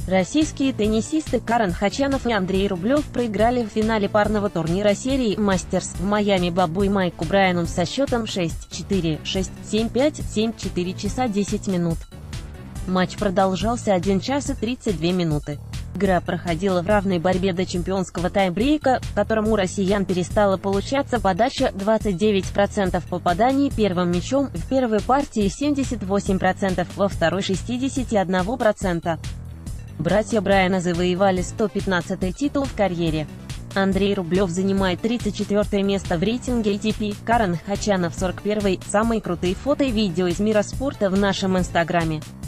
Российские теннисисты Карен Хачанов и Андрей Рублев проиграли в финале парного турнира серии «Мастерс» в Майами Бобу и Майку Брайану со счетом 6-4, 6-7-5, 7-4 часа 10 минут. Матч продолжался 1 час и 32 минуты. Игра проходила в равной борьбе до чемпионского тайбрейка, в котором у россиян перестала получаться подача, 29% попаданий первым мячом, в первой партии 78%, во второй 61%. Братья Брайаны завоевали 115-й титул в карьере. Андрей Рублев занимает 34-е место в рейтинге ATP, Карен Хачанов 41-й. Самые крутые фото и видео из мира спорта в нашем инстаграме.